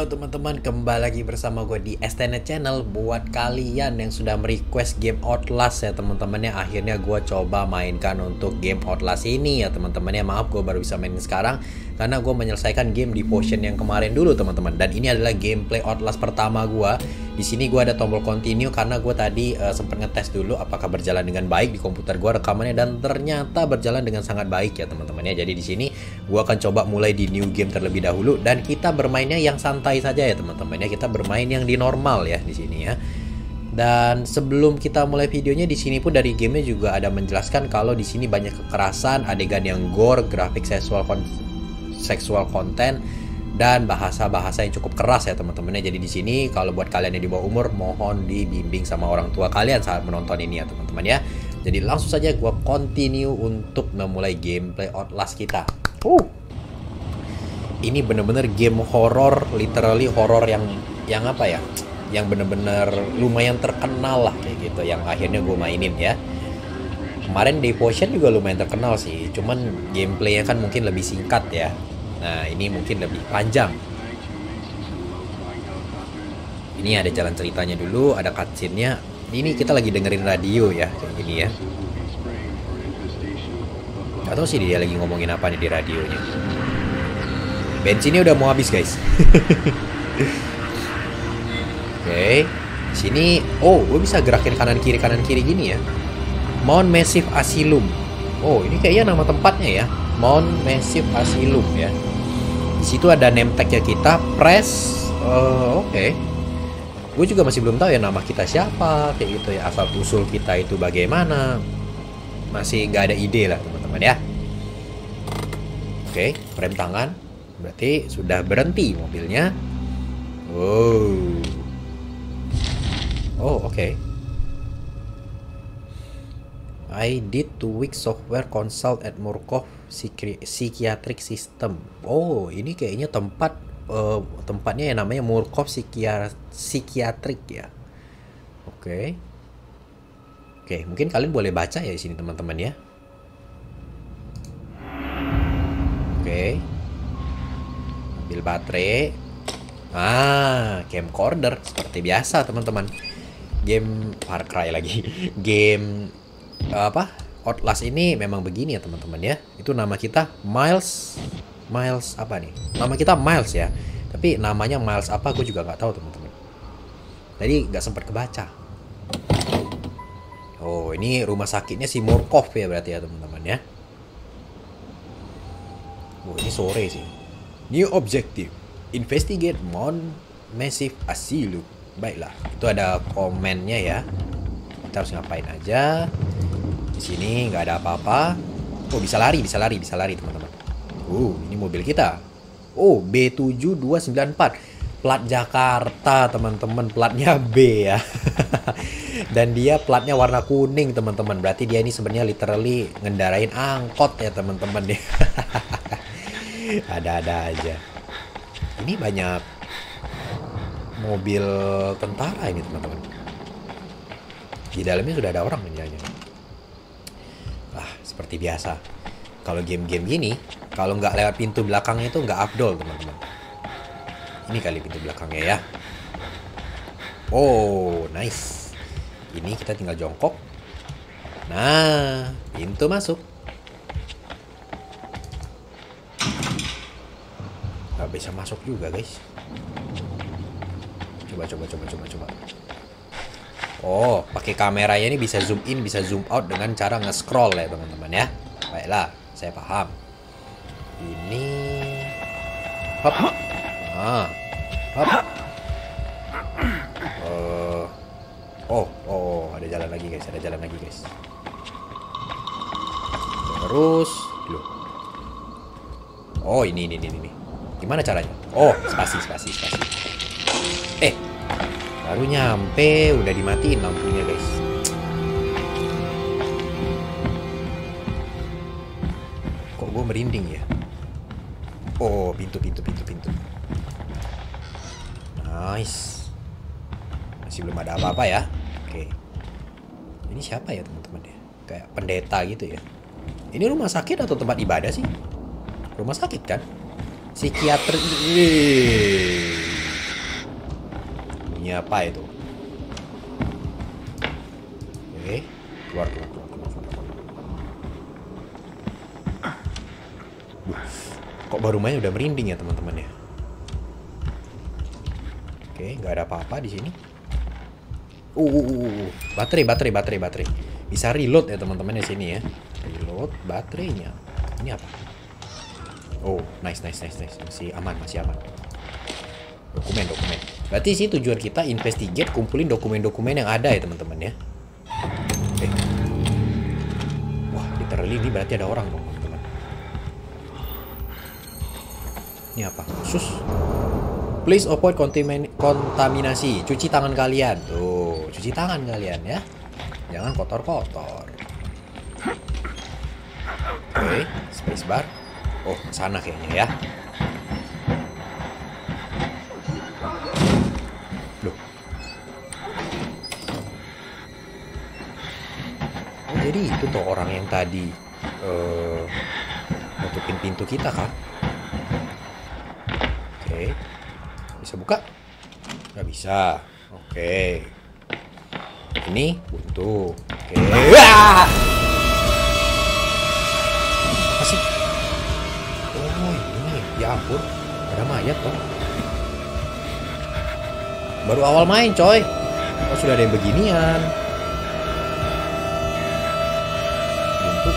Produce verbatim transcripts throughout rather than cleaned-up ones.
Halo teman-teman, kembali lagi bersama gue di S T N Channel. Buat kalian yang sudah merequest game Outlast ya teman-teman ya, akhirnya gue coba mainkan untuk game Outlast ini ya teman-teman ya. Maaf gue baru bisa mainin sekarang karena gue menyelesaikan game Devotion yang kemarin dulu teman-teman. Dan ini adalah gameplay Outlast pertama gue. Di sini gue ada tombol continue karena gue tadi uh, sempat ngetes dulu apakah berjalan dengan baik di komputer gue rekamannya, dan ternyata berjalan dengan sangat baik ya teman-teman ya. Jadi di sini gue akan coba mulai di new game terlebih dahulu, dan kita bermainnya yang santai saja ya teman-teman ya. Kita bermain yang di normal ya di sini ya. Dan sebelum kita mulai videonya, di sini pun dari gamenya juga ada menjelaskan kalau di sini banyak kekerasan, adegan yang gore, grafik seksual kon seksual konten, dan bahasa-bahasa yang cukup keras ya teman-teman ya. Jadi di sini kalau buat kalian yang di bawah umur, mohon dibimbing sama orang tua kalian saat menonton ini ya teman-teman ya. Jadi langsung saja gue continue untuk memulai gameplay Outlast kita. Uh. Ini bener-bener game horror, literally horror yang yang apa ya? Yang bener-bener lumayan terkenal lah kayak gitu, yang akhirnya gue mainin ya. Kemarin Devotion juga lumayan terkenal sih, cuman gameplaynya kan mungkin lebih singkat ya. Nah ini mungkin lebih panjang. Ini ada jalan ceritanya dulu, ada cutscene-nya. Ini kita lagi dengerin radio ya, kayak gini ya. Gak tau sih dia lagi ngomongin apa nih di radionya. Bensinnya udah mau habis guys. Oke, sini. Oh, gue bisa gerakin kanan kiri kanan kiri gini ya. Mount Massive Asylum. Oh, ini kayaknya nama tempatnya ya. Mount Massive Asylum ya. Di situ ada name tag-nya kita. Press. Uh, Oke. Okay. Gue juga masih belum tahu ya nama kita siapa, kayak gitu ya. Asal usul kita itu bagaimana. Masih nggak ada ide lah teman-teman ya. Oke, okay, rem tangan. Berarti sudah berhenti mobilnya. Oh. Oh, oke. Okay. I did two week software consult at Murkoff Psychiatric System. Oh, ini kayaknya tempat uh, tempatnya yang namanya Murkoff Psychiatric ya. Oke. Okay. Oke, okay, mungkin kalian boleh baca ya di sini teman-teman ya. Oke. Okay. Ambil baterai. Ah, camcorder seperti biasa teman-teman. Game Far Cry lagi. Game apa? Outlast ini memang begini ya teman-teman ya. Itu nama kita Miles. Miles apa nih? Nama kita Miles ya. Tapi namanya Miles apa gue juga nggak tahu teman-teman. Tadi nggak sempat kebaca. Oh, ini rumah sakitnya si Murkoff ya berarti ya teman-teman ya. Oh, ini sore sih. New objective, investigate Mount Massive Asylum. Baiklah, itu ada komennya ya. Kita harus ngapain aja. Di sini nggak ada apa-apa. Oh, bisa lari, bisa lari, bisa lari teman-teman. Uh, ini mobil kita. Oh, B tujuh dua sembilan empat. Plat Jakarta teman-teman, platnya B ya. Dan dia platnya warna kuning teman-teman. Berarti dia ini sebenarnya literally ngendarain angkot ya teman-teman ya. Ada-ada aja. Ini banyak mobil tentara ini teman-teman. Di dalamnya sudah ada orang menjanya. Ah, seperti biasa. Kalau game-game gini, kalau nggak lewat pintu belakangnya itu nggak afdol teman-teman. Ini kali pintu belakangnya ya. Oh, nice. Ini kita tinggal jongkok. Nah, pintu masuk. Gak bisa masuk juga guys. Coba coba coba coba coba. Oh, pakai kameranya ini bisa zoom in, bisa zoom out dengan cara nge-scroll ya teman-teman ya. Baiklah, saya paham. Ini hop. Ah. Hop. Uh. Oh, oh, ada jalan lagi guys, ada jalan lagi guys. Terus, loh. Oh, ini ini ini ini. Gimana caranya? Oh, spasi, spasi, spasi. Eh, baru nyampe, udah dimatiin lampunya, guys. Kok gue merinding ya? Oh, pintu, pintu, pintu, pintu. Nice. Masih belum ada apa-apa ya? Oke. Ini siapa ya teman-teman ya? Kayak pendeta gitu ya. Ini rumah sakit atau tempat ibadah sih? Rumah sakit kan? Psikiater. Bunyi apa itu? Oke, keluar, keluar, keluar, keluar, keluar. Kok baru main udah merinding ya teman-teman ya? Oke, nggak ada apa-apa di sini. Uh, uh, uh, uh, baterai, baterai, baterai, baterai. Bisa reload ya teman-teman di sini ya. Reload baterainya. Ini apa? Oh, nice, nice, nice, nice. Masih aman, masih aman. Dokumen, dokumen. Berarti sih tujuan kita investigate, kumpulin dokumen-dokumen yang ada ya teman-teman ya. Eh. Wah, literally ini berarti ada orang dong teman-teman. Ini apa? Khusus. Please avoid kontaminasi. Cuci tangan kalian. Tuh, cuci tangan kalian ya. Jangan kotor-kotor. Oke, spacebar. Oh, sana kayaknya ya. Loh. Oh, jadi itu tuh orang yang tadi uh, nutupin pintu kita kan? Oke. Bisa buka? Nggak bisa. Oke. Ini buntu. Oke. Wah! Apa sih? Oh ini, ya ampun, ada mayat toh. Baru awal main coy. Oh sudah ada yang beginian. Buntu.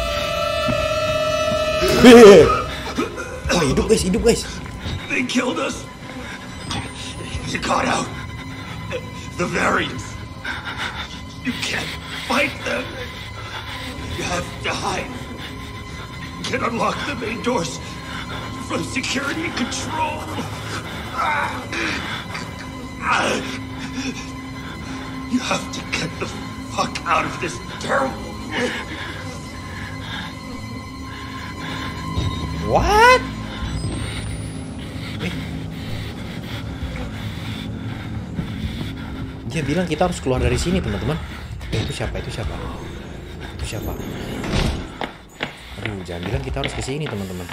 Oh hidup guys, hidup guys. They killed us. You got out. The variants. You can't fight them. You have to hide. You can unlock the main doors from security control. You have to get the fuck out of this terrible. What? Dia bilang kita harus keluar dari sini teman-teman. Eh, itu siapa? Itu siapa? Itu siapa? Aduh, jangan bilang kita harus ke sini teman-teman.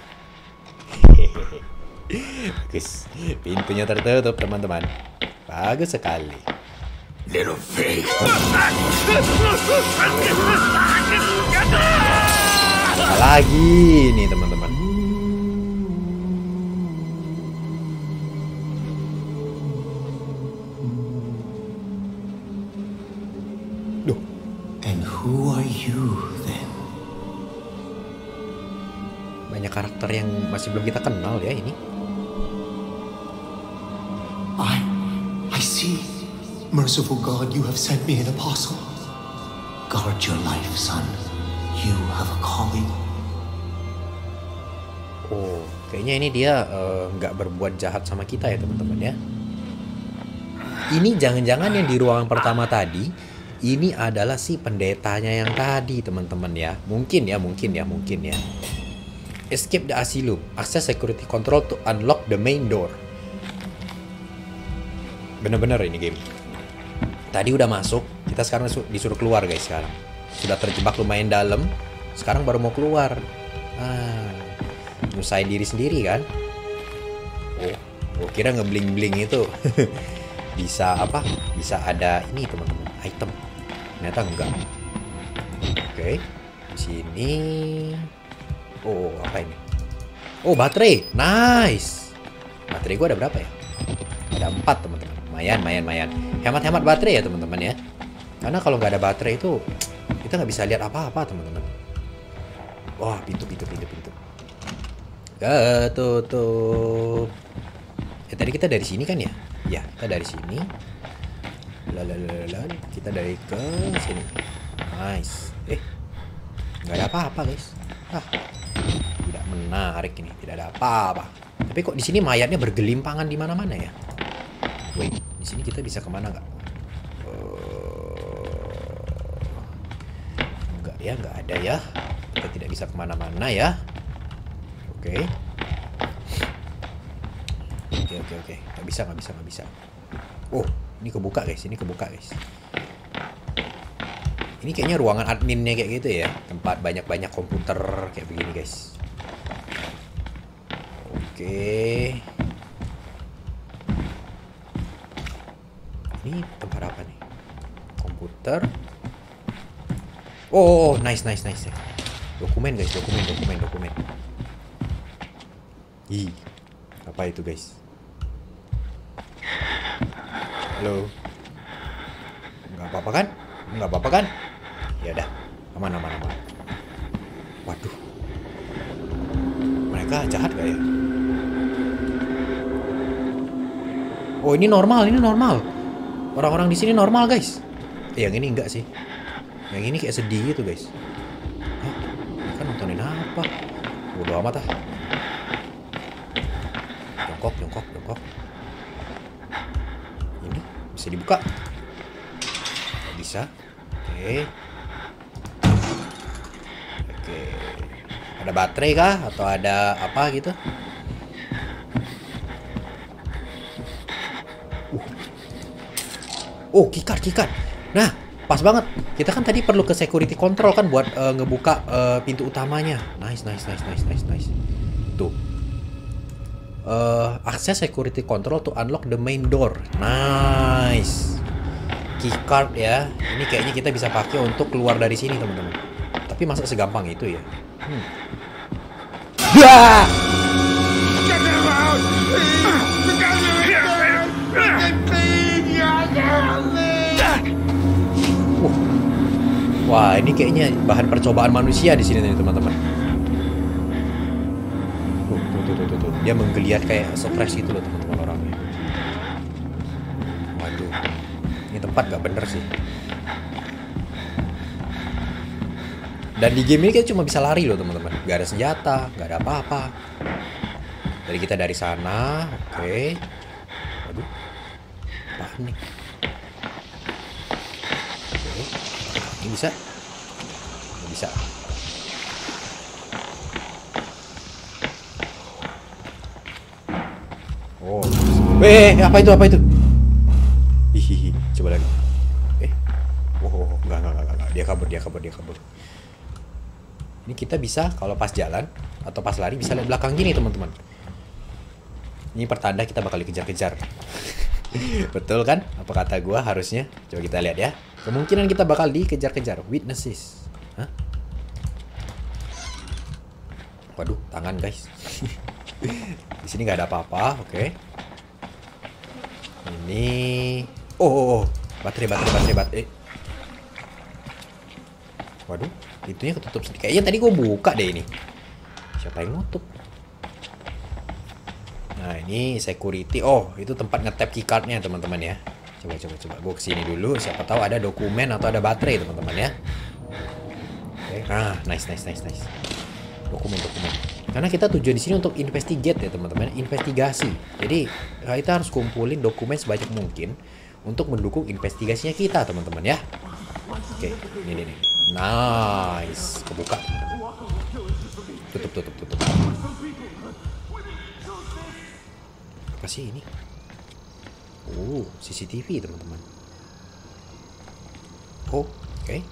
Bagus, pintunya tertutup teman-teman. Bagus sekali. Little pig. Apa lagi nih teman-teman? Duh. And who are you then? Banyak karakter yang masih belum kita kenal ya ini. I, I see. Merciful God, you have sent me an apostle. Guard your life, son. You have a calling. Oh, kayaknya ini dia nggak uh, berbuat jahat sama kita ya teman-teman ya. Ini jangan-jangan yang di ruangan pertama tadi, ini adalah si pendetanya yang tadi teman-teman ya. Mungkin ya, mungkin ya, mungkin ya. Escape the asylum. Access security control to unlock the main door. Bener-bener ini game. Tadi udah masuk, kita sekarang disuruh keluar guys sekarang. Sudah terjebak lumayan dalam, sekarang baru mau keluar. Ah, nyusahin diri sendiri kan? Oh, gua kira ngebling-bling itu bisa apa? Bisa ada ini teman-teman, item. Ternyata enggak. Oke, di sini. Oh, apa ini? Oh, baterai. Nice. Baterai gua ada berapa ya? Ada empat teman-teman. Mayan, mayan, mayan. Hemat-hemat baterai ya teman-teman ya. Karena kalau nggak ada baterai itu kita nggak bisa lihat apa-apa teman-teman. Wah, pintu, pintu, pintu, pintu. Ketutup. Ya tadi kita dari sini kan ya? Ya, kita dari sini. Lalalala, kita dari ke sini. Nice. Eh, nggak ada apa-apa guys. Ah, tidak menarik ini. Tidak ada apa-apa. Tapi kok di sini mayatnya bergelimpangan di mana-mana ya? Wait, di sini kita bisa kemana nggak? Uh, enggak ya, nggak ada ya. Kita tidak bisa kemana-mana ya. Oke. Oke, oke, oke. Nggak bisa, nggak bisa, nggak bisa. Oh, ini kebuka guys. Ini kebuka guys. Ini kayaknya ruangan adminnya kayak gitu ya. Tempat banyak-banyak komputer kayak begini guys. Oke. Ini tempat apa nih? Komputer. Oh, oh, oh, nice, nice, nice. Dokumen guys, dokumen, dokumen, dokumen. Ih, apa itu guys? Halo. Nggak apa-apa kan? Nggak apa-apa kan? Ya udah, aman, aman, aman. Waduh. Mereka jahat gak ya? Oh, ini normal, ini normal. Orang-orang di sini normal, guys. Eh, yang ini enggak sih. Yang ini kayak sedih gitu, guys. Hah? Kan nontonin apa? Bodo amat ah. Jongkok, jongkok, jongkok. Ini bisa dibuka. Nggak bisa. Oke. Oke. Ada baterai kah? Atau ada apa gitu? Oh, keycard, keycard. Nah, pas banget. Kita kan tadi perlu ke security control kan buat uh, ngebuka uh, pintu utamanya. Nice, nice, nice, nice, nice, nice. Tuh. Uh, access security control to unlock the main door. Nice. Keycard ya. Ini kayaknya kita bisa pakai untuk keluar dari sini, teman-teman. Tapi masa segampang itu ya? Hmm. Wah! Wah, ini kayaknya bahan percobaan manusia di sini nih, teman-teman. Tuh, tuh, tuh, tuh, tuh. Dia menggeliat kayak stres gitu loh, teman-teman, orangnya. Waduh, ini tempat gak bener sih. Dan di game ini kita cuma bisa lari loh, teman-teman. Gak ada senjata, gak ada apa-apa. Jadi kita dari sana, oke. Okay. Waduh, apaan nih? Ini bisa? Nggak bisa. Oh. Eh, apa itu? Apa itu? Hihihi, coba lagi. Eh. Oh, enggak, enggak, enggak, enggak. Dia kabur, dia kabur, dia kabur. Ini kita bisa kalau pas jalan atau pas lari bisa lihat belakang gini, teman-teman. Ini pertanda kita bakal dikejar-kejar. Betul kan? Apa kata gua harusnya? Coba kita lihat ya. Kemungkinan kita bakal dikejar-kejar. Witnesses. Hah? Waduh, tangan guys. Di sini nggak ada apa-apa. Oke. Okay. Ini. Oh, oh, oh. Baterai, baterai, baterai, baterai. Waduh, itunya ketutup sedikit. Kayaknya tadi gua buka deh ini. Siapa yang nutup? Nah, ini security. Oh, itu tempat nge-tap keycardnya, teman-teman ya. Coba, coba, coba. Gue kesini dulu. Siapa tahu ada dokumen atau ada baterai, teman-teman ya. Oke. Ah, nice, nice, nice, nice. Dokumen, dokumen. Karena kita tujuan di sini untuk investigate ya, teman-teman. Investigasi. Jadi, kita harus kumpulin dokumen sebanyak mungkin untuk mendukung investigasinya kita, teman-teman ya. Oke, ini, ini, ini. Nice. Kebuka. Tutup, tutup, tutup. Apa sih ini? Oh, C C T V, teman-teman. Oh, oke. Okay.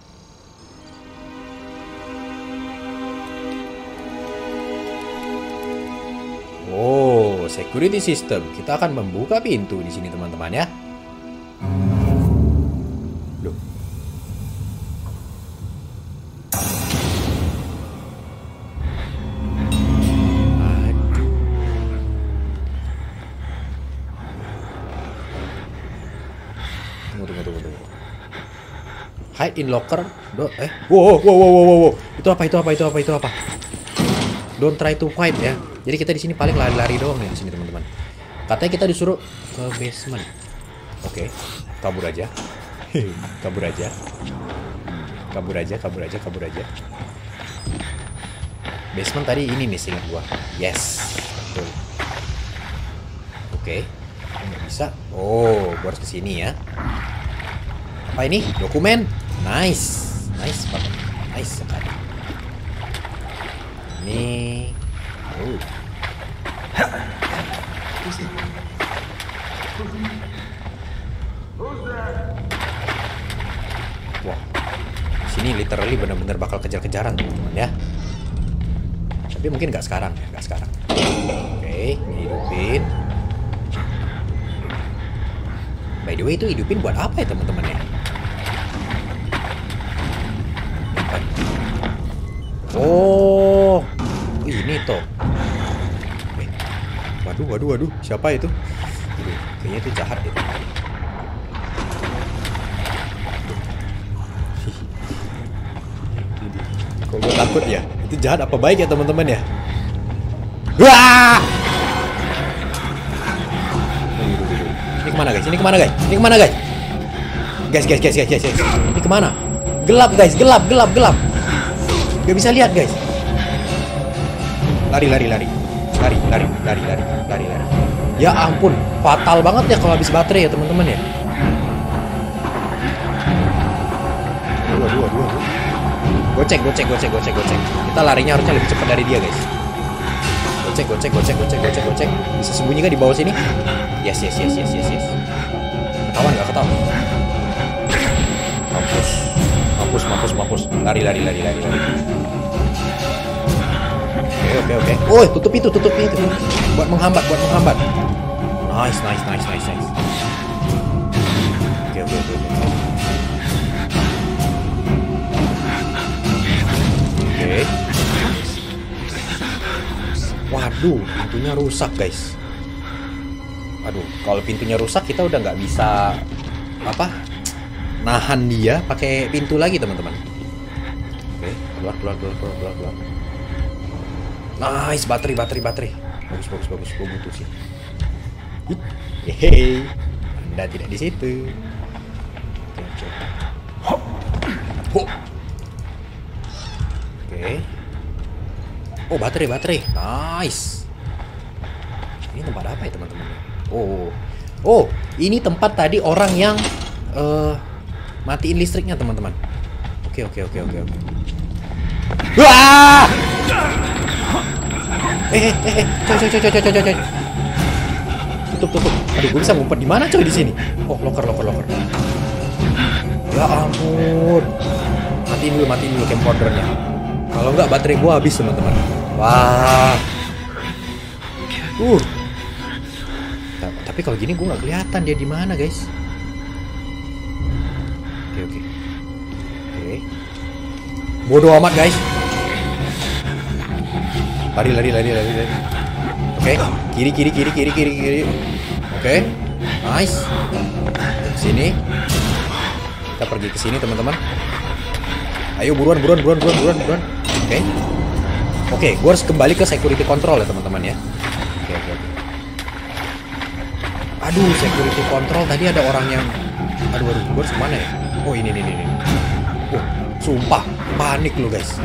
Oh, security system. Kita akan membuka pintu di sini, teman-teman ya. Loh. Tunggu, tunggu, tunggu, tunggu. Hide in locker. Do eh, wow, wow, wow, wow, wow. Itu apa? Itu apa? Itu apa? Itu apa? Don't try to fight ya. Jadi kita di sini paling lari-lari doang nih di sini, teman-teman. Katanya kita disuruh ke basement. Oke, okay. Kabur aja. Kabur aja. Kabur aja, kabur aja, kabur aja. Basement tadi ini nih, seingat gua. Yes, betul. Oke, okay. Nggak bisa. Oh, gua harus kesini ya. Apa ini? Dokumen. Nice, nice banget, nice sekali. Ini. Oh. Wah, sini literally bener-bener bakal kejar-kejaran, teman-teman ya. Tapi mungkin nggak sekarang ya, nggak sekarang. Oke, hidupin. By the way, itu hidupin buat apa ya teman-teman ya? Oh, ini toh. Eh, waduh, waduh, waduh, siapa itu? Aduh, kayaknya itu jahat itu. Kok gue takut ya? Itu jahat apa baik ya teman-teman ya? Wah! Ini kemana guys? Ini kemana guys? Ini kemana guys? Guys, guys, guys, guys, guys, guys. Ini kemana? Gelap guys, gelap, gelap, gelap. Gak bisa lihat guys. Lari, lari, lari, lari, lari, lari, lari, lari, lari. Ya ampun, fatal banget ya kalau habis baterai ya teman-teman ya. Dua, dua, dua. Gocek, gocek, gocek, gocek, gocek. Kita larinya harusnya lebih cepat dari dia guys. Gocek, gocek, gocek, gocek, gocek, gocek. Bisa sembunyi kan di bawah sini? Yes, yes, yes, yes, yes, yes. Ketahuan nggak ketahuan? Mampus, mampus, mampus, mampus. Lari, lari, lari, lari, lari. Oke, oke, oke. Oh, tutup itu, tutup itu. Buat menghambat, buat menghambat. Nice, nice, nice, nice, nice. Oke, oke, oke, oke. Oke. Waduh, pintunya rusak guys. Aduh, kalau pintunya rusak kita udah nggak bisa apa? Nahan dia pakai pintu lagi teman-teman. Oke, keluar, keluar, keluar, keluar, keluar, keluar. Nice, baterai, baterai, baterai. Bagus, bagus, bagus. Gue butuh sih. Hehehe, Anda tidak di situ. Oke, oke. Oke. Oh, baterai, baterai. Nice. Ini tempat apa ya teman-teman? Oh, oh, ini tempat tadi orang yang uh, matiin listriknya teman-teman. Oke, oke, oke, oke, oke. Wah! Eh, eh, eh, coy, coy, coy, coy, coy, coy, coy. Tutup, tutup. Aduh, gue bisa ngumpet di mana coy di sini? Oh, locker, locker, locker. Ya ampun. Matiin dulu, matiin dulu camcordernya. Kalau nggak baterai gue habis teman-teman. Wah. Uh. Tapi kalau gini gue nggak kelihatan dia di mana guys. Oke, oke. Oke. Bodoh amat guys. Lari, lari, lari, lari, lari. Oke, kiri, kiri, kiri, kiri, kiri, kiri. Oke, nice. Sini. Kita pergi ke sini teman-teman. Ayo buruan, buruan, buruan, buruan, buruan, buruan. Oke. Oke, gue harus kembali ke security control ya teman-teman ya. Oke, oke, oke. Aduh, security control tadi ada orang yang. Aduh, aduh, gue harus kemana ya? Oh, ini, ini, ini. Oh, sumpah, panik lo guys.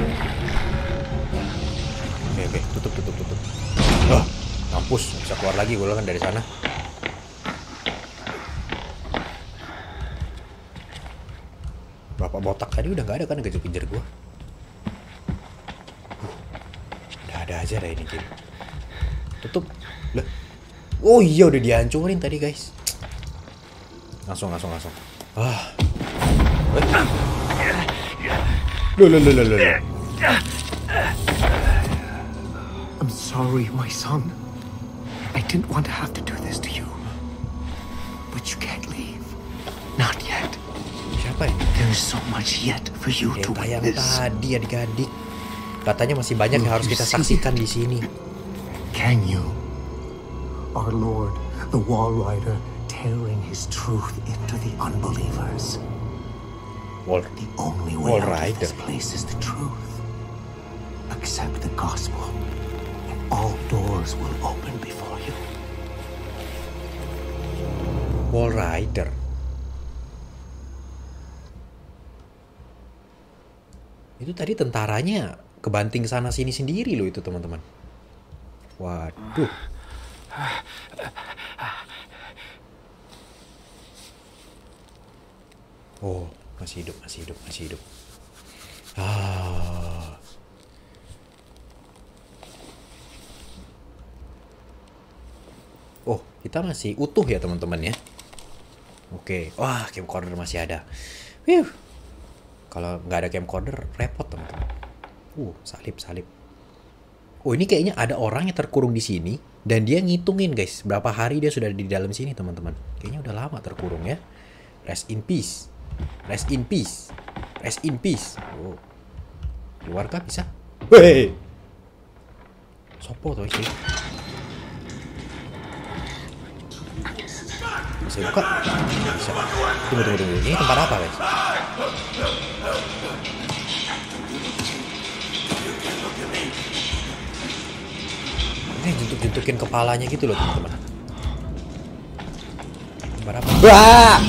Oke, oke, tutup, tutup, tutup. Wah, mampus, bisa keluar lagi gue kan dari sana. Bapak botak tadi udah nggak ada kan ngejar-ngejar gue. Udah ada aja dah ini game. Tutup. Lah. Oh iya udah dihancurin tadi guys. Langsung, langsung, langsung. Ah. Loh, loh, loh, loh, loh. I'm sorry, my son. I didn't want to have to do this to you. But you can't leave. Not yet. Siapa ya? There's so much yet for you to Yang witness. tadi adik-adik. Katanya masih banyak yang harus kita saksikan di sini. Can you? Our Lord, the Wall Rider, tearing his truth into the unbelievers. Wall, The only Wall way out of Rider. this place is the truth. Accept the gospel, and all doors will open before you. Wall Rider. Itu tadi tentaranya kebanting sana sini sendiri loh itu teman-teman. Waduh. Oh, masih hidup, masih hidup, masih hidup. Ah. Oh, kita masih utuh ya teman-teman ya. Oke, wah camcorder masih ada. Wih. Kalau nggak ada camcorder repot teman-teman. Uh, salib, salib. Oh, ini kayaknya ada orang yang terkurung di sini dan dia ngitungin guys berapa hari dia sudah di dalam sini teman-teman. Kayaknya udah lama terkurung ya. Rest in peace. Rest in peace. Rest in peace. Oh. Keluar kah bisa? Weh. Sopo tuh sih? Bisa buka? Bisa. Tunggu tunggu tunggu. Ini tempat apa guys? Ini jentuk-jentukin kepalanya gitu loh teman-teman. Berapa? Wah!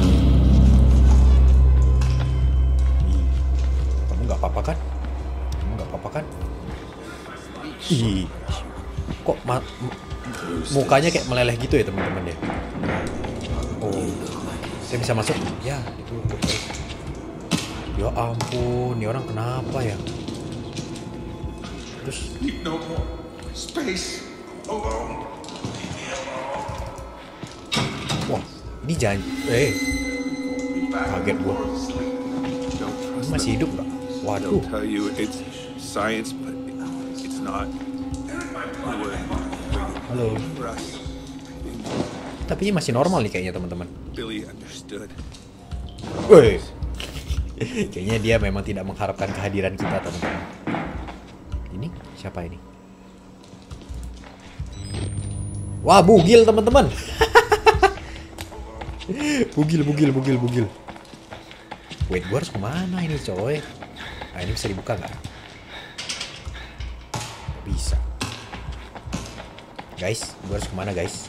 Kamu nggak apa-apa kan? Kamu nggak apa-apa kan? Ih, kok ma mukanya kayak meleleh gitu ya teman-teman ya? Oh, saya bisa masuk? Ya, ditutup guys. Ya ampun, ini orang kenapa ya? Terus? No more space alone. Wah, ini jangan, eh, kaget gua. Ini masih hidup nggak? Waduh. They'll tell you it's science, but it's not. Halo. Tapi ini masih normal nih kayaknya teman-teman. Billy understood. Woi. Kayaknya dia memang tidak mengharapkan kehadiran kita teman-teman. Ini siapa ini? Wah, bugil teman-teman. Bugil, bugil, bugil, bugil. Wait, gua harus kemana ini coy? Nah, ini bisa dibuka nggak? Bisa. Guys, gua harus kemana guys?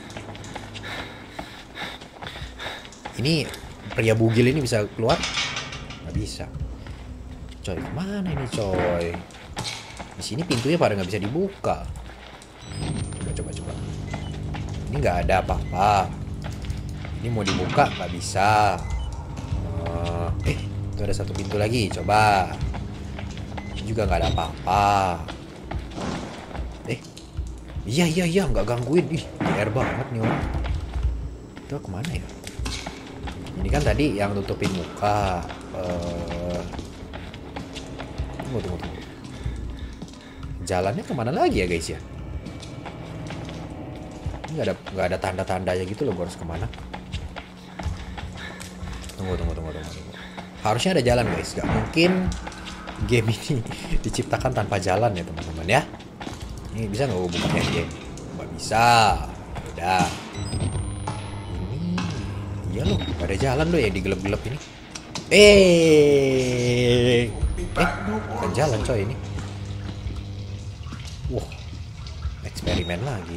Ini pria bugil ini bisa keluar? Nggak bisa. Coy, kemana ini coy? Di sini pintunya pada nggak bisa dibuka. Coba, coba, coba. Ini nggak ada apa-apa. Ini mau dibuka nggak bisa. Uh, eh, itu ada satu pintu lagi. Coba. Ini juga nggak ada apa-apa. Eh, iya iya iya nggak gangguin. Ih, G R banget nih orang. Itu kemana ya? Ini kan tadi yang tutupin muka. Uh, tunggu tunggu tunggu. Jalannya kemana lagi ya guys ya? Nggak ada nggak ada tanda-tandanya gitu loh. Gue harus kemana? Tunggu tunggu tunggu tunggu. tunggu. Harusnya ada jalan guys. Gak mungkin game ini diciptakan tanpa jalan ya teman-teman ya. Ini bisa nggak gue buka ya game? Nggak bisa. Udah. Ini iya loh. Gak ada jalan loh ya di gelap-gelap ini. Eh, eh, bukan jalan coy ini. Wah, eksperimen lagi.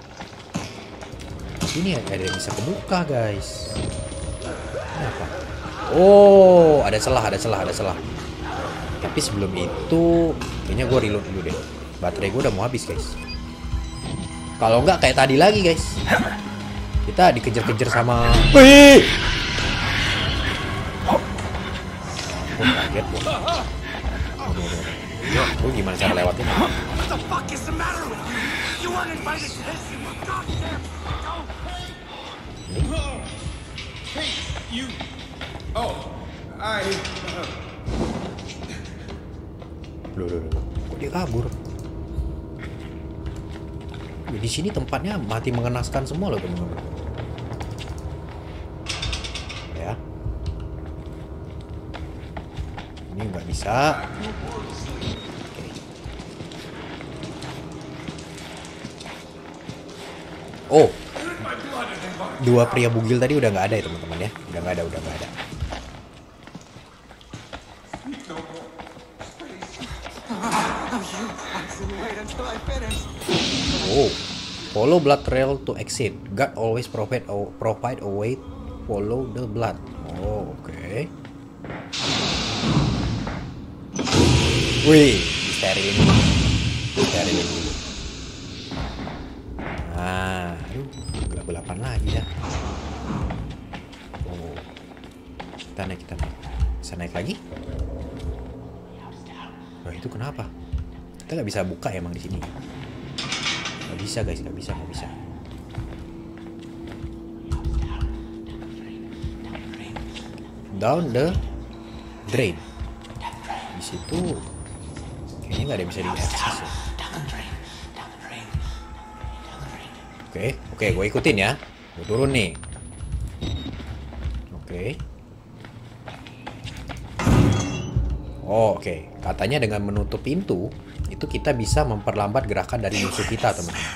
Ini ada yang bisa kebuka guys. Kenapa? Oh, ada celah, ada celah, ada celah. Tapi sebelum itu, kayaknya gue reload dulu deh. Baterai gue udah mau habis guys. Kalau nggak kayak tadi lagi guys. Kita dikejar-kejar sama. Wih! Oh, kaget gue. Gue gimana cara lewatnya? What the fuck is the matter with you? You weren't invited to this. Goddamn. Hey, you. Oh, I. Loh, loh, loh. Kok dia kabur? Ya, di sini tempatnya mati mengenaskan semua loh teman-teman. Ya. Ini nggak bisa. Oke. Oh. Dua pria bugil tadi udah nggak ada ya teman-teman ya. Udah nggak ada, udah nggak ada. Oh, follow blood trail to exit. God always provide a, provide a way. Follow the blood. Oh, oke. Okay. Wih, di sterilin dulu. Di sterilin dulu. Nah, aduh, gelap-gelapan lagi dah. Oh, kita naik, kita naik. Bisa naik lagi? Wah, itu kenapa? Kita nggak bisa buka emang di sini. Nggak bisa guys, nggak bisa, nggak bisa. Down the drain. Di situ kayaknya nggak ada yang bisa diakses ya. Oke, oke, gue ikutin ya. Gue turun nih. Oke. Oh, oke. Katanya dengan menutup pintu itu kita bisa memperlambat gerakan dari musuh kita, teman-teman.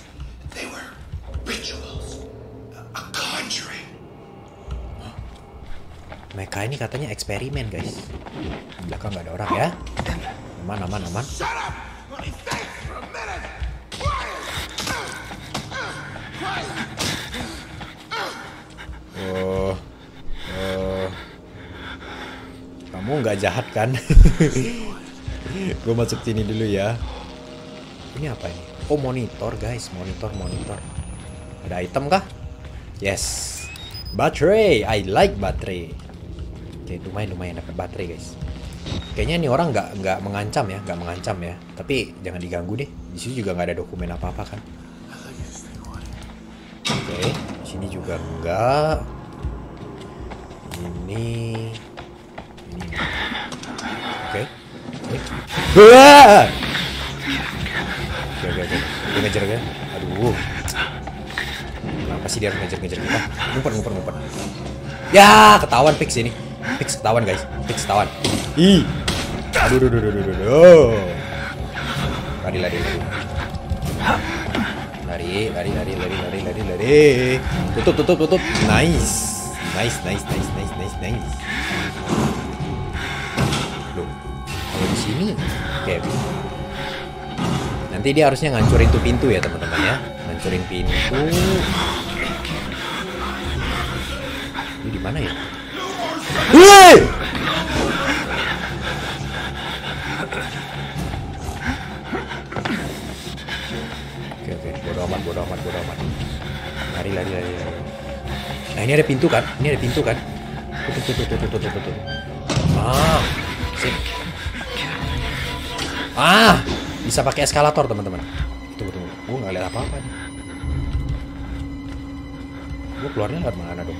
Mereka ini katanya eksperimen, guys. Di belakang nggak ada orang ya. Aman, aman, aman. Oh, oh. Kamu nggak jahat kan? Gue masuk sini dulu ya. Ini apa ini? Oh, monitor, guys. Monitor, monitor. Ada item kah? Yes. Baterai. I like baterai. Oke, lumayan lumayan dapat baterai, guys. Kayaknya ini orang nggak nggak mengancam ya, nggak mengancam ya. Tapi jangan diganggu deh. Di sini juga nggak ada dokumen apa-apa kan. Oke, di sini juga enggak. Ini, ini. Oke. Oke. Wah! Oke, oke, oke. Dia ngejar ya. Aduh. Kenapa sih dia harus ngejar-ngejar kita? Ngumpet, ngumpet, ngumpet. Ya, ketahuan fix ini. Fix ketahuan, guys. Fix ketahuan. Ih. Aduh, aduh, aduh, aduh, aduh. Lari, lari, lari. Lari, lari, lari, lari, lari, lari, lari. Tutup, tutup, tutup. Nice. Nice, nice, nice, nice, nice, nice. Loh, kalau di sini, oke. Nanti dia harusnya ngancurin tuh pintu ya, teman-teman ya. Ngancurin pintu. Ini di mana ya? Wih! Oke, oke, bodo amat, bodo amat, bodo amat. Lari, lari, lari, lari. Nah, ini ada pintu kan? Ini ada pintu kan? Tutup, tutup, tutup, tutup, tutup. Ah, sip. Ah, bisa pakai eskalator, teman-teman. Tunggu, tunggu. Gue nggak lihat apa-apa nih. Gue keluarnya lewat mana dong?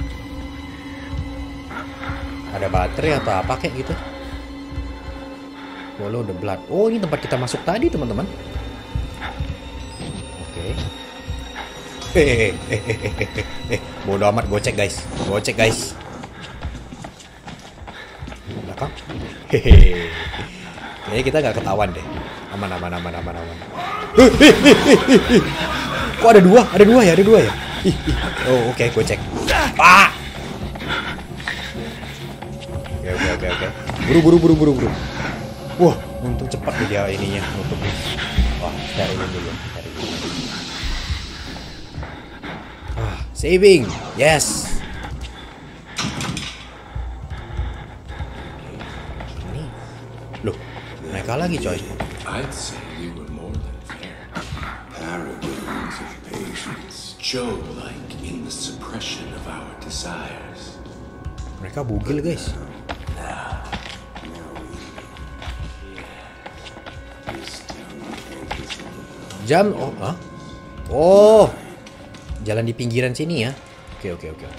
Ada baterai atau apa kayak gitu? Follow the blood. Oh, ini tempat kita masuk tadi, teman-teman. Oke. Hehehe, hehehe, bodo amat, gue cek guys, gue cek guys. Belakang. Hehehe. Kayaknya kita nggak ketahuan deh. Aman, aman, aman, aman, aman. Kok ada dua? Ada dua ya? Ada dua ya? Oh, oke, okay, gue cek. Ah! Oke, oke, oke, oke. Buru, buru, buru, buru, buru. Wah, untung cepat tuh dia ininya nutupnya. Wah, cari ini dulu, cari ini. Ah, saving, yes. Ini, loh, mereka lagi coy. I'd say we were more than fair. Paragons of patience, Job-like in the suppression of our desires. Mereka bugil guys. Jam, oh, ah? Oh, jalan di pinggiran sini ya. Oke, oke, oke.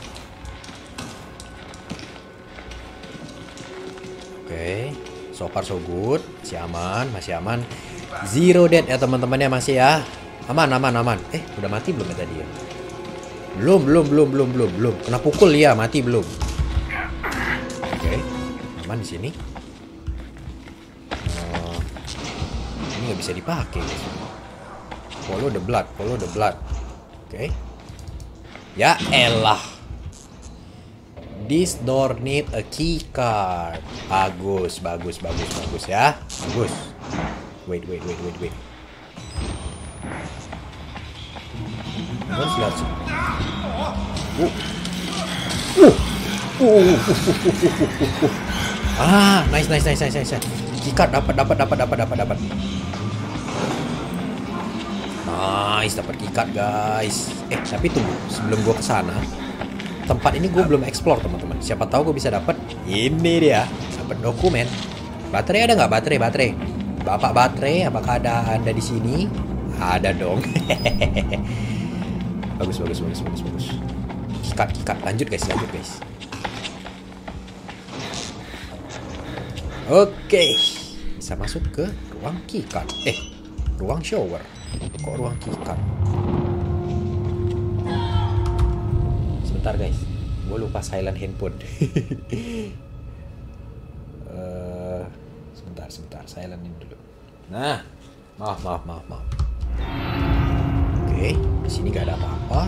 Oke, so far so good, masih aman, masih aman. Zero dead ya teman-temannya masih ya. Aman, aman, aman. Eh, udah mati belum ya tadi ya? Belum, belum, belum, belum, belum, belum. Kena pukul ya, mati belum? Oke, aman di sini. Uh, ini nggak bisa dipakai. Follow the blood, follow the blood. Oke. Okay. Ya elah. This door need a key card. Bagus, bagus, bagus, bagus ya. Bagus. Wait, wait, wait, wait, wait. Harus lihat sih. Uh. Uh. Uh. Ah, nice, nice, nice, nice, nice. Key card dapat, dapat, dapat, dapat, dapat, dapat. Nice, dapat keycard guys. Eh, tapi tunggu, sebelum gue kesana, tempat ini gue belum explore teman-teman. Siapa tahu gue bisa dapat ini dia, dapat dokumen. Baterai ada nggak? Baterai, baterai. Bapak baterai, apakah ada anda di sini? Ada dong. Bagus, bagus, bagus, bagus, bagus. Keycard, keycard. Lanjut guys, lanjut guys. Oke, bisa masuk ke ruang keycard. Eh. Ruang shower. Kok ruang keycard? Sebentar guys, gue lupa silent handphone. uh, sebentar, sebentar, silentin dulu. Nah, maaf, maaf, maaf, maaf. Oke, di sini gak ada apa-apa.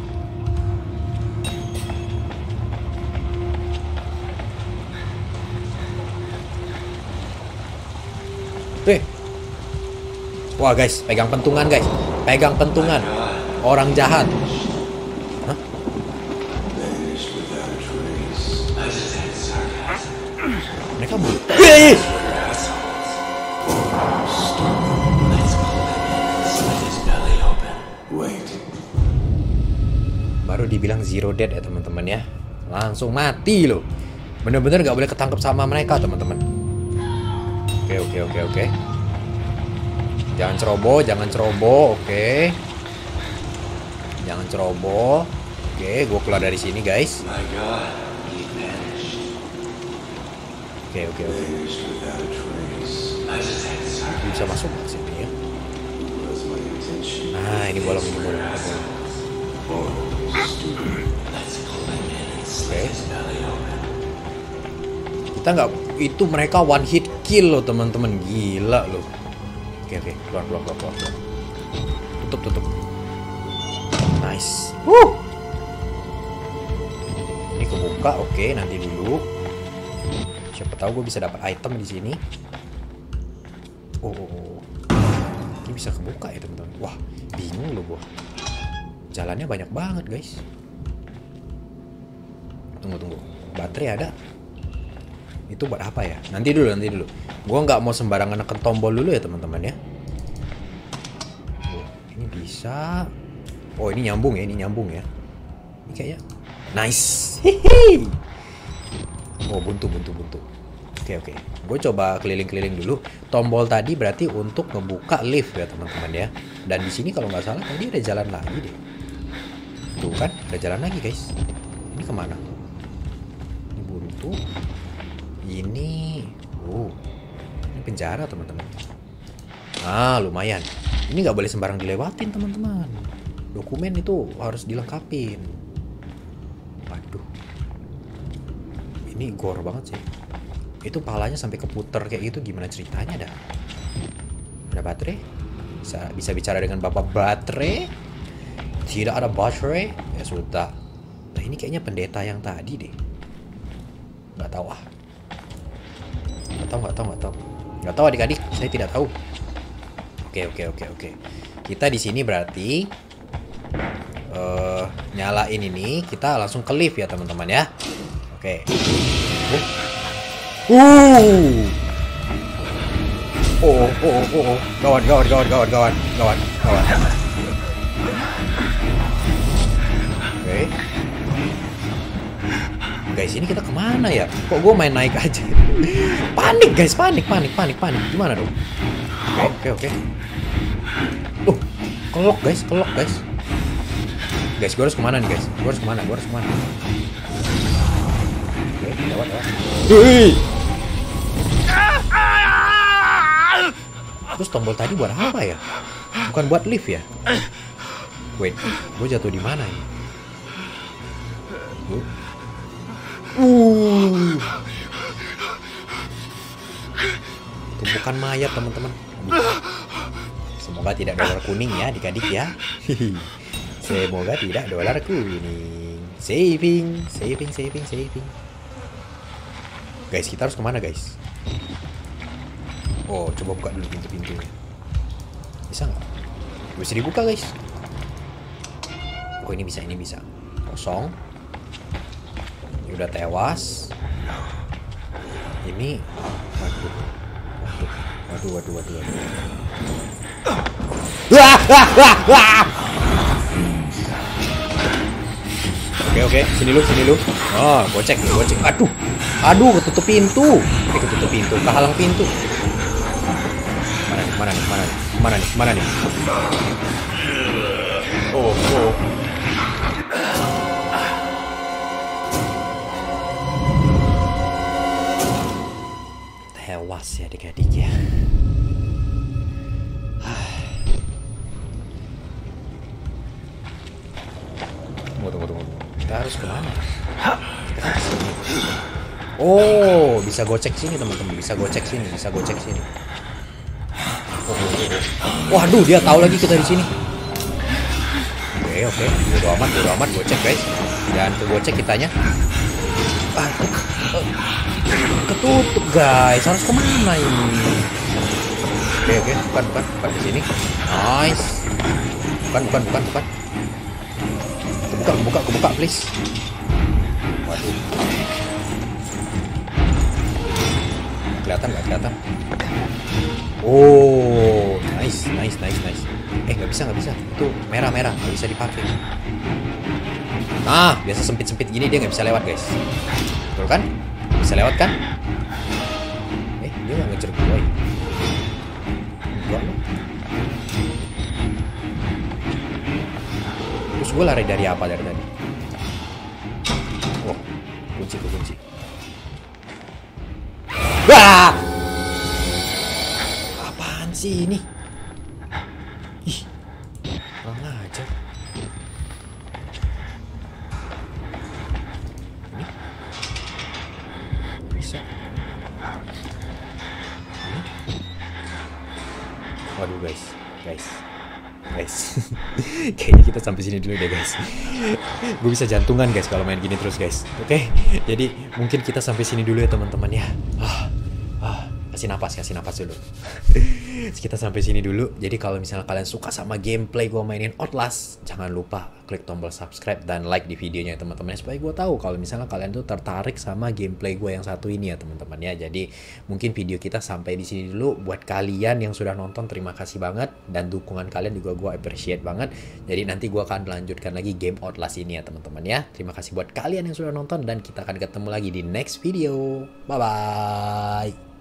Eh, wah guys, pegang pentungan guys, pegang pentungan. Orang jahat. Hah? Mereka buta. Eh! Baru dibilang zero dead ya teman-teman ya, langsung mati loh. Bener-bener gak boleh ketangkep sama mereka teman-teman. Oke oke oke oke. Jangan ceroboh, jangan ceroboh, oke. Jangan ceroboh. Oke, gue keluar dari sini guys. Oke oke oke. Bisa masuk ke sini ya. Nah ini bolong, ini bolong, ini bolong. Oke. Kita nggak, itu mereka one hit kill loh teman-teman, gila loh. Oke oke, keluar keluar keluar keluar. Tutup tutup. Nice. Wuh. Ini kebuka, oke nanti dulu. Siapa tahu gue bisa dapat item di sini. Oh, oh, oh. Ini bisa kebuka ya teman-teman. Wah, bingung loh gue. Jalannya banyak banget guys. Tunggu tunggu. Baterai ada. Itu buat apa ya? Nanti dulu, nanti dulu. Gua nggak mau sembarangan neken tombol dulu ya teman-teman ya. Oh, ini bisa. Oh ini nyambung ya, ini nyambung ya. Ini kayaknya nice. Hihi. Oh buntu, buntu, buntu. Oke oke. Gue coba keliling-keliling dulu. Tombol tadi berarti untuk membuka lift ya teman-teman ya. Dan di sini kalau nggak salah tadi ada jalan lagi deh. Tuh kan, ada jalan lagi guys. Ini kemana? Ini buntu. Ini, oh, ini penjara teman-teman. Ah, lumayan. Ini nggak boleh sembarang dilewatin teman-teman. Dokumen itu harus dilengkapin. Waduh, ini gore banget sih. Itu palanya sampai keputer kayak gitu, gimana ceritanya dah? Ada baterai? Bisa, bisa bicara dengan bapak baterai? Tidak ada baterai? Ya sudah. Nah ini kayaknya pendeta yang tadi deh. Nggak tahu ah. Nggak tahu, nggak tahu, nggak tahu. Nggak tahu adik-adik, saya tidak tahu. Oke, oke, oke, oke. Kita di sini berarti uh, nyalain ini, kita langsung ke lift ya teman-teman ya. Oke. Uh. Uh. Oh, oh, oh, oh, oh. Gawat, gawat, gawat, gawat, gawat, gawat, gawat. Oke. Guys, ini kita kemana ya? Kok gue main naik aja? Panik guys, panik, panik, panik, panik. Gimana dong? Oke, oke, oke. Uh, kelok guys, kelok guys. Guys, gue harus kemana nih guys? Gue harus kemana? Gue harus kemana? Oke, lewat, lewat. Hei! Terus tombol tadi buat apa ya? Bukan buat lift ya? Wait, gue jatuh di mana ini? Uh. Uh. Tumpukan mayat teman-teman. Semoga tidak dolar kuning ya adik-adik ya. Semoga tidak dolar kuning. Saving, saving, saving, saving. Guys, kita harus kemana guys? Oh, coba buka dulu pintu-pintunya. Bisa nggak? Bisa dibuka guys. Oh ini bisa, ini bisa. Kosong. Ini udah tewas. Ini, waduh, waduh, waduh, waduh, waduh, waduh. Oke oke, sini lu, sini lu. Oh, gocek nih, gocek. Aduh, aduh, ketutup pintu. Eh, ketutup pintu, kehalang pintu. Mana nih, mana nih, mana nih, mana nih, mana nih. Oh, oh. Tewas ya adik-adik ya. Oh, bisa gocek sini teman-teman, bisa gocek sini, bisa gocek sini. Oh, oh, oh. Waduh, dia tahu lagi kita di sini. Oke, oke, bodo amat, bodo amat, gocek guys. Jangan ke gocek kitanya. Ah, ketutup guys, harus kemana ini? Oke, oke, bukan, bukan, bukan di sini. Nice. Bukan, bukan, bukan, bukan. Kebuka, kebuka, kebuka, please. Waduh. Kelihatan nggak kelihatan? Oh, nice, nice, nice, nice. Eh, nggak bisa, nggak bisa. Itu merah, merah, nggak bisa dipakai. Nah, biasa sempit-sempit gini dia nggak bisa lewat, guys. Betul kan? Bisa lewat kan? Eh, dia nggak ngejar gue. Gua loh. Terus gue lari dari apa dari tadi? Oh, kunci, kunci. Wah! Apaan sih ini? Ih, kurang ajar. Ini bisa. Ini. Waduh guys, guys, guys. Kayaknya kita sampai sini dulu deh guys. Gue bisa jantungan guys kalau main gini terus guys. Oke, jadi mungkin kita sampai sini dulu ya teman-teman ya. Ah, ah, kasih napas, kasih napas dulu. Kita sampai sini dulu. Jadi kalau misalnya kalian suka sama gameplay gue mainin Outlast, jangan lupa klik tombol subscribe dan like di videonya ya teman-teman, supaya gue tahu kalau misalnya kalian tuh tertarik sama gameplay gue yang satu ini ya teman-teman ya. Jadi mungkin video kita sampai di sini dulu. Buat kalian yang sudah nonton, terima kasih banget, dan dukungan kalian juga gue appreciate banget. Jadi nanti gue akan melanjutkan lagi game Outlast ini ya teman-teman ya. Terima kasih buat kalian yang sudah nonton, dan kita akan ketemu lagi di next video. Bye bye.